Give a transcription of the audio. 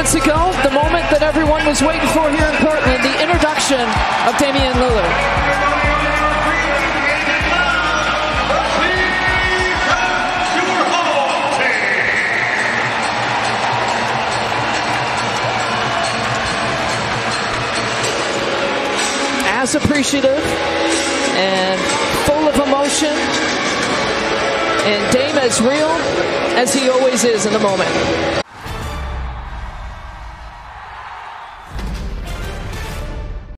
moments ago, the moment that everyone was waiting for here in Portland, the introduction of Damian Lillard. As appreciative and full of emotion, and Dame as real as he always is in the moment.